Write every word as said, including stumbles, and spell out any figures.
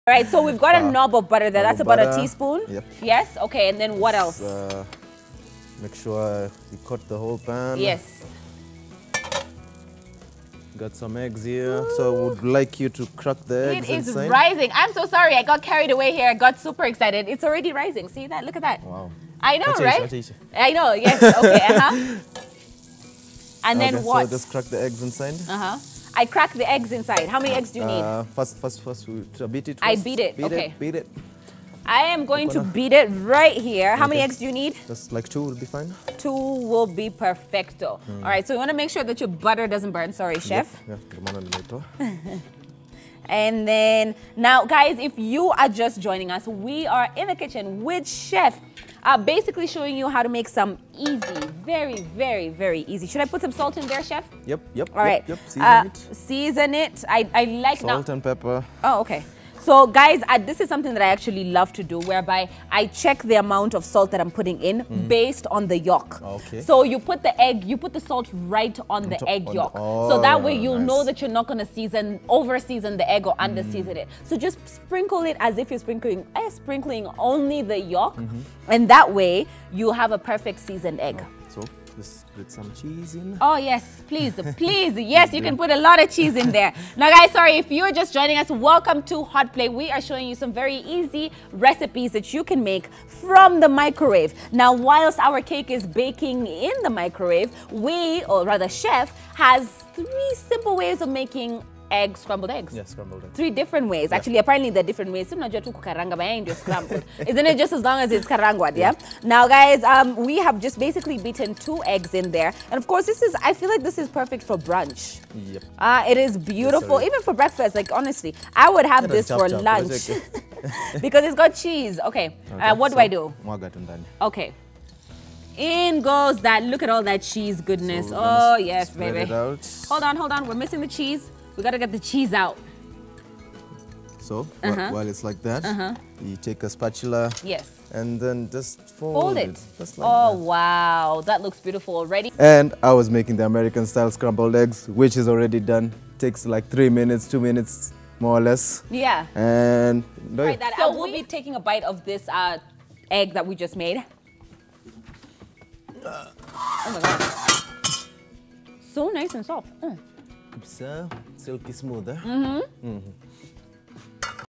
All right, so we've got a uh, knob of butter there. That's about butter. a teaspoon. Yep. Yes. Okay, and then what else? Uh, make sure you coat the whole pan. Yes. Got some eggs here, Ooh. so I would like you to crack the eggs It is inside. rising. I'm so sorry. I got carried away here. I got super excited. It's already rising. See that? Look at that. Wow. I know, Acha right? Acha Acha. I know. Yes. Okay. Uh huh. And then okay, what? So just crack the eggs inside. Uh huh. I crack the eggs inside. How many eggs do you need? Uh, first, first, first, we beat it. First. I beat it. Beat okay. It, beat it. I am going to beat it right here. How okay. many eggs do you need? Just like two will be fine. Two will be perfecto. Mm. All right, so you want to make sure that your butter doesn't burn. Sorry, chef. Yep. Yeah. And then, now guys, if you are just joining us, we are in the kitchen with Chef, uh, basically showing you how to make some easy, very, very, very easy. Should I put some salt in there, Chef? Yep, yep. All right. Yep, yep. Season uh, it. Season it. I, I like Salt now. and pepper. Oh, okay. So guys, uh, this is something that I actually love to do, whereby I check the amount of salt that I'm putting in mm. based on the yolk. Okay. So you put the egg, you put the salt right on, on the egg on yolk. The, oh, so that way you'll nice. know that you're not going to season, over season the egg or mm. under season it. So just sprinkle it as if you're sprinkling, eh, sprinkling only the yolk. Mm-hmm. And that way you'll have a perfect seasoned egg. Oh, so just put some cheese in. Oh yes, please, please. Yes, you can put a lot of cheese in there. Now guys, sorry, if you're just joining us, welcome to Hot Plate. We are showing you some very easy recipes that you can make from the microwave. Now, whilst our cake is baking in the microwave, we, or rather Chef, has three simple ways of making egg, scrambled eggs. Yes, scrambled eggs. Three different ways. Yeah. Actually, apparently they're different ways. Isn't it just as long as it's karangwad, yeah? yeah? Now, guys, um, we have just basically beaten two eggs in there. And of course, this is, I feel like this is perfect for brunch. Yep. Uh, it is beautiful. Yes, even for breakfast, like honestly, I would have this for chop, lunch. Because it's got cheese. Okay, okay. Uh, what so, do I do? Okay. In goes that, look at all that cheese goodness. So oh, yes, baby. Hold on, hold on. We're missing the cheese. We got to get the cheese out. So, uh-huh. while it's like that, uh-huh. you take a spatula. Yes. And then just fold, fold it. it. Just like oh, that. wow. That looks beautiful already. And I was making the American style scrambled eggs, which is already done. Takes like three minutes, two minutes, more or less. Yeah. And right, that, so we'll be taking a bite of this uh, egg that we just made. Oh my God. So nice and soft. Mm. It's uh, silky smooth. Eh? Mm-hmm. Mm-hmm.